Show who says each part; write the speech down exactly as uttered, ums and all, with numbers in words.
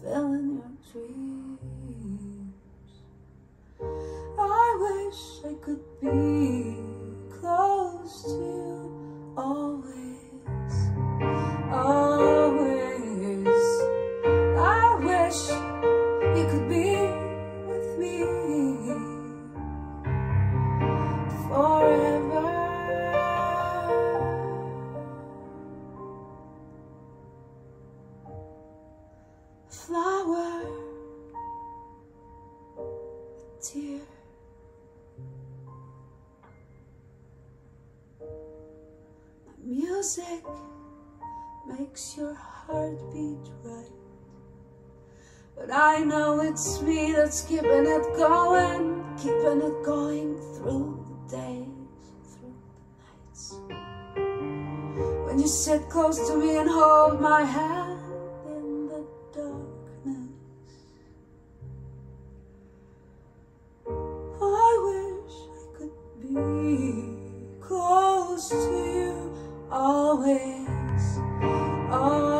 Speaker 1: fulfilling your dreams. I wish I could be close to you always, always. I wish you could be with me forever. Flower, a tear, my music makes your heart beat right, but I know it's me that's keeping it going, keeping it going through the days, through the nights. When you sit close to me and hold my hand in the darkness, I wish I could be close to you always, always.